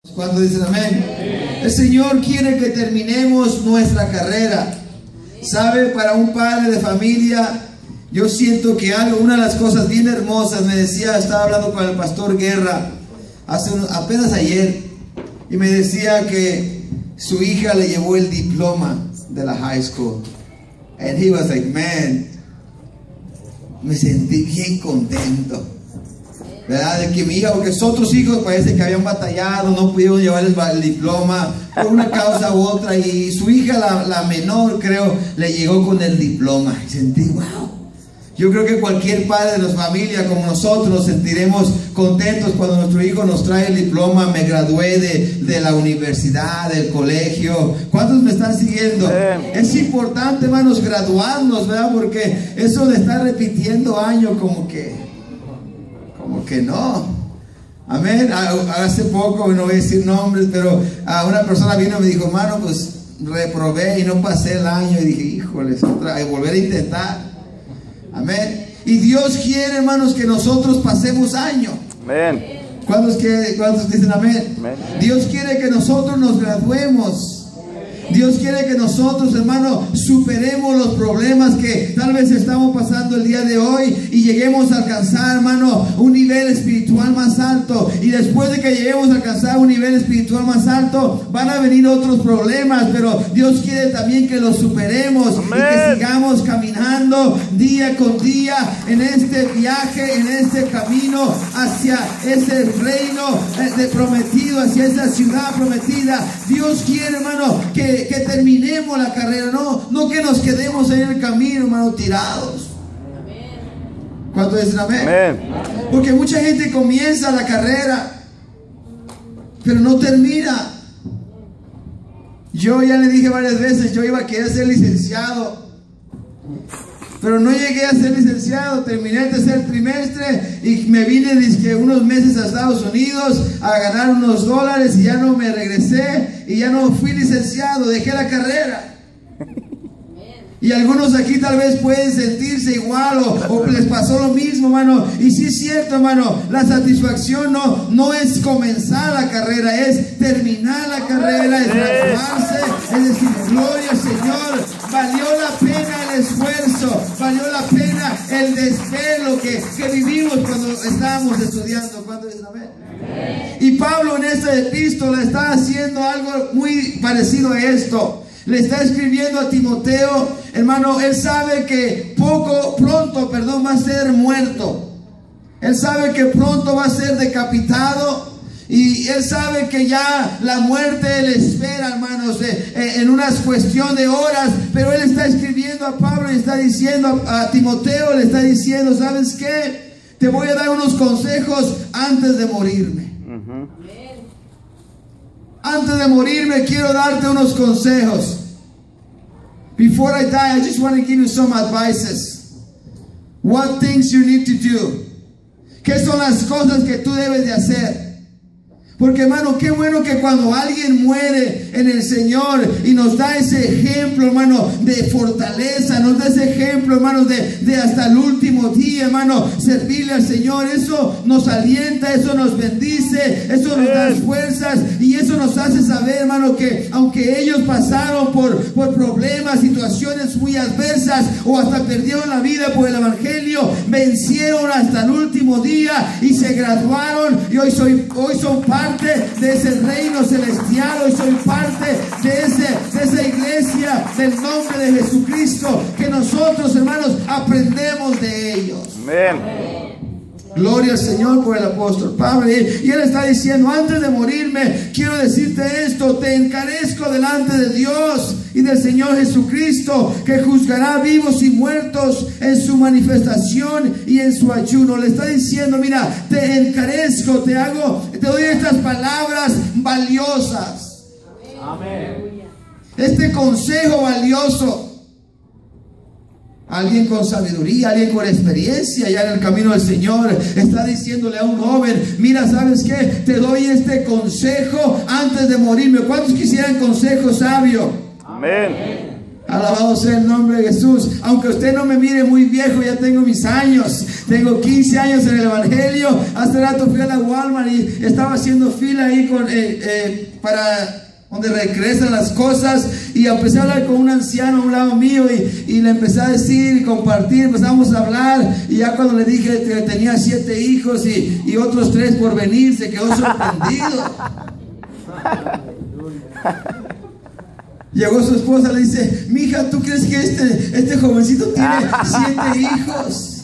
Cuando dicen amén. El Señor quiere que terminemos nuestra carrera. Sabe, para un padre de familia, yo siento que una de las cosas bien hermosas, me decía, estaba hablando con el pastor Guerra apenas ayer, y me decía que su hija le llevó el diploma de la high school. And he was like, man, me sentí bien contento, ¿verdad? De que mi hija, porque sus otros hijos parece que habían batallado, no pudieron llevar el diploma por una causa u otra, y su hija, la menor, creo, le llegó con el diploma. Y sentí, wow. Yo creo que cualquier padre de la familia como nosotros nos sentiremos contentos cuando nuestro hijo nos trae el diploma. Me gradué de la universidad, del colegio. ¿Cuántos me están siguiendo? Es importante, hermanos, graduarnos, ¿verdad? Porque eso de estar repitiendo años como que no. Amén. Hace poco, no voy a decir nombres, pero una persona vino y me dijo, hermano, pues reprobé y no pasé el año. Y dije, híjole, volver a intentar. Amén. Y Dios quiere, hermanos, que nosotros pasemos año. Amén. ¿Cuántos dicen amén? Amén? Dios quiere que nosotros nos graduemos. Dios quiere que nosotros, hermano, superemos los problemas que tal vez estamos pasando el día de hoy y lleguemos a alcanzar, hermano, un nivel espiritual más alto. Y después de que lleguemos a alcanzar un nivel espiritual más alto, van a venir otros problemas, pero Dios quiere también que los superemos. Amén. Y que sigamos caminando día con día en este viaje, en este camino hacia ese reino prometido, hacia esa ciudad prometida. Dios quiere, hermano, que terminemos la carrera, no que nos quedemos ahí en el camino, hermano, tirados. ¿Cuántos dicen amén? Amén. Porque mucha gente comienza la carrera, pero no termina. Yo ya le dije varias veces, yo iba a querer ser licenciado, pero no llegué a ser licenciado. Terminé el tercer trimestre y me vine unos meses a Estados Unidos a ganar unos dólares y ya no me regresé y ya no fui licenciado, dejé la carrera. Y algunos aquí tal vez pueden sentirse igual o les pasó lo mismo, hermano. Y sí es cierto, hermano, la satisfacción no es comenzar la carrera, es terminar la carrera, es graduarse, es decir, gloria al Señor, valió la pena el esfuerzo, valió la pena el desvelo que vivimos cuando estábamos estudiando. ¿Cuándo dicen amén? Y Pablo en esta epístola está haciendo algo muy parecido a esto. Le está escribiendo a Timoteo, hermano. Él sabe que pronto va a ser muerto. Él sabe que pronto va a ser decapitado. Y él sabe que ya la muerte le espera, hermanos, en una cuestión de horas. Pero él está escribiendo a Pablo y está diciendo a Timoteo, le está diciendo, ¿sabes qué? Te voy a dar unos consejos antes de morirme. Antes de morirme quiero darte unos consejos. Before I die, I just want to give you some advices. What things you need to do. ¿Qué son las cosas que tú debes de hacer? Porque, hermano, qué bueno que cuando alguien muere en el Señor y nos da ese ejemplo, hermano, de fortaleza, nos da ese ejemplo, hermano, de hasta el último día, hermano, servirle al Señor. Eso nos alienta, eso nos bendice, eso nos da fuerzas y eso nos hace saber, hermano, que aunque ellos pasaron por problemas, situaciones muy adversas o hasta perdieron la vida por el Evangelio, vencieron hasta el último día y se graduaron y hoy son parte de ese reino celestial. Hoy soy parte de esa iglesia del nombre de Jesucristo, que nosotros, hermanos, aprendemos de ellos. Amén. Gloria al Señor por el apóstol Pablo. Y él está diciendo, antes de morirme quiero decirte esto: te encarezco delante de Dios y del Señor Jesucristo, que juzgará vivos y muertos en su manifestación y en su ayuno. Le está diciendo, mira, te encarezco, te doy estas palabras valiosas. Amén. Este consejo valioso. Alguien con sabiduría, alguien con experiencia ya en el camino del Señor está diciéndole a un joven, mira, ¿sabes qué? Te doy este consejo antes de morirme. ¿Cuántos quisieran consejo sabio? Amén. Alabado sea el nombre de Jesús. Aunque usted no me mire muy viejo, ya tengo mis años. Tengo 15 años en el Evangelio. Hace rato fui a la Walmart y estaba haciendo fila ahí para donde regresan las cosas, y empecé a hablar con un anciano a un lado mío y le empecé a decir y compartir, empezamos a hablar, y ya cuando le dije que tenía 7 hijos y otros 3 por venir, se quedó sorprendido. Llegó su esposa, le dice: mija, ¿tú crees que este jovencito tiene 7 hijos?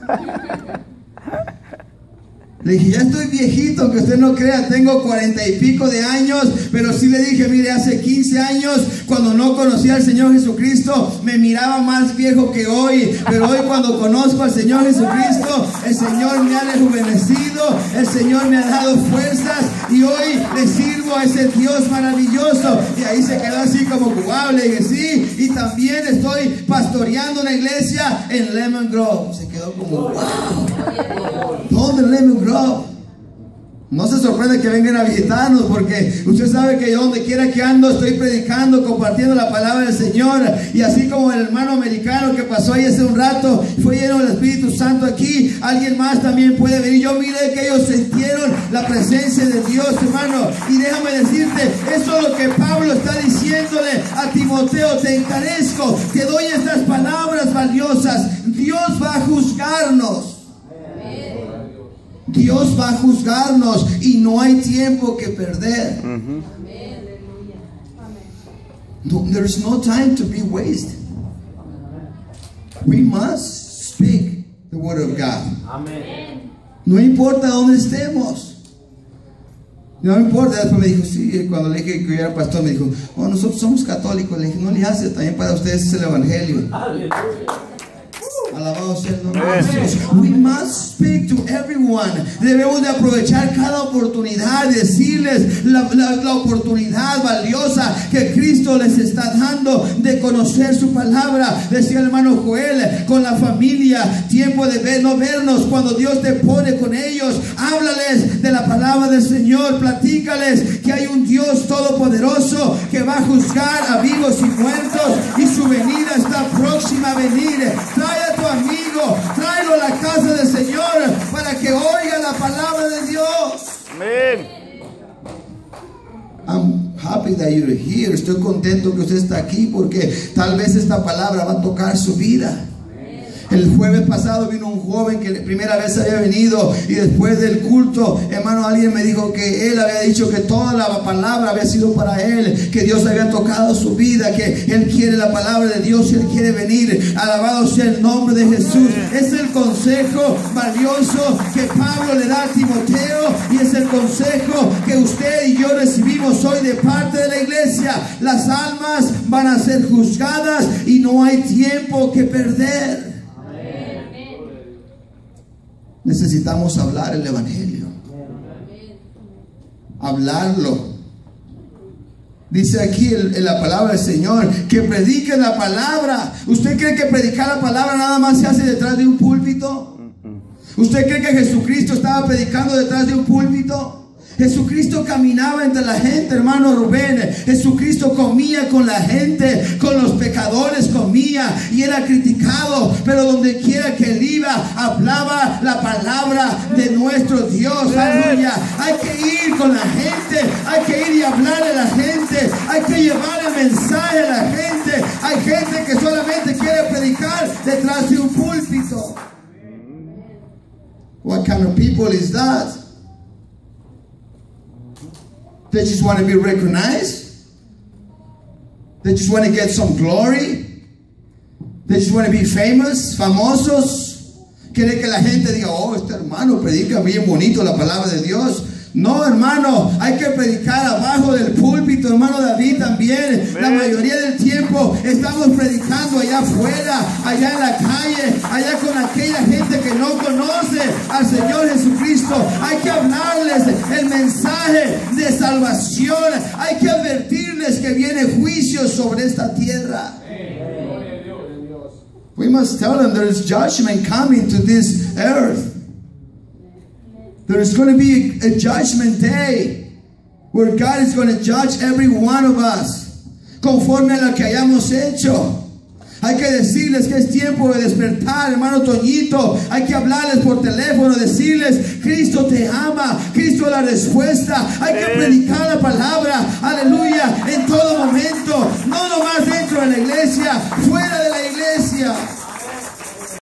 Le dije: ya estoy viejito, que usted no crea, tengo 40 y pico de años, pero sí le dije: mire, hace 15 años, cuando no conocía al Señor Jesucristo, me miraba más viejo que hoy, pero hoy cuando conozco al Señor Jesucristo, el Señor me ha rejuvenecido, el Señor me ha dado fuerzas, y hoy le sirvo a ese Dios maravilloso. Y ahí se quedó así como wow. Le dije: sí, y también estoy pastoreando una iglesia en Lemon Grove. Se quedó como wow. ¿Dónde Lemon Grove? No se sorprende que vengan a visitarnos, porque usted sabe que yo donde quiera que ando estoy predicando, compartiendo la palabra del Señor. Y así como el hermano americano que pasó ahí hace un rato fue lleno del Espíritu Santo aquí, alguien más también puede venir. Yo miré que ellos sintieron la presencia de Dios, hermano. Y déjame decirte, eso es lo que Pablo está diciéndole a Timoteo: te encarezco, te doy estas palabras valiosas. Dios va a juzgarnos. Dios va a juzgarnos y no hay tiempo que perder. There is no time to be wasted. We must speak the word of God. No importa dónde estemos. No importa. Después me dijo, sí, cuando le dije que yo era pastor, me dijo: oh, nosotros somos católicos. Le dije: no le hace, también para ustedes es el Evangelio. Alabado sea el nombre de Jesús. We must speak to everyone. Debemos de aprovechar cada oportunidad, decirles la oportunidad valiosa que Cristo les está dando de conocer su palabra. Decía el hermano Joel, con la familia, tiempo de no vernos, cuando Dios te pone con ellos, háblales de la palabra del Señor, platícales que hay un Dios todopoderoso que va a juzgar a vivos y muertos, y su venida está próxima a venir. Trae a tu amigo, tráelo a la casa del Señor para que oiga la palabra de Dios. Amén. I'm happy that you're here. Estoy contento que usted está aquí, porque tal vez esta palabra va a tocar su vida. El jueves pasado vino un joven que la primera vez había venido, y después del culto, hermano, alguien me dijo que él había dicho que toda la palabra había sido para él, que Dios había tocado su vida, que él quiere la palabra de Dios y él quiere venir. Alabado sea el nombre de Jesús. Es el consejo valioso que Pablo le da a Timoteo, y es el consejo que usted y yo recibimos hoy de parte de la iglesia. Las almas van a ser juzgadas y no hay tiempo que perder. Necesitamos hablar el Evangelio. Hablarlo. Dice aquí en la palabra del Señor que prediquen la palabra. ¿Usted cree que predicar la palabra nada más se hace detrás de un púlpito? ¿Usted cree que Jesucristo estaba predicando detrás de un púlpito? Jesucristo caminaba entre la gente, hermano Rubén. Jesucristo comía con la gente, con los pecadores comía, y era criticado, pero donde quiera que él iba, hablaba la palabra de nuestro Dios. Aleluya. Hay que ir con la gente, hay que ir y hablarle a la gente, hay que llevar el mensaje a la gente. Hay gente que solamente quiere predicar detrás de un púlpito. What kind of people is that? They just want to be recognized. They just want to get some glory. They just want to be famous, famosos. Quiere que la gente diga: oh, este hermano predica bien bonito la palabra de Dios. No, hermano, hay que predicar abajo del púlpito, hermano David también. La mayoría del tiempo estamos predicando allá afuera, allá en la calle, allá con aquella gente que no conoce al Señor Jesucristo. Hay que hablarles el mensaje de salvación. Hay que advertirles que viene juicio sobre esta tierra. We must tell them there is judgment coming to this earth. There is going to be a judgment day where God is going to judge every one of us conforme a lo que hayamos hecho. Hay que decirles que es tiempo de despertar, hermano Toñito. Hay que hablarles por teléfono, decirles, Cristo te ama, Cristo es la respuesta. Hay que predicar la palabra, aleluya, en todo momento. No nomás dentro de la iglesia, fuera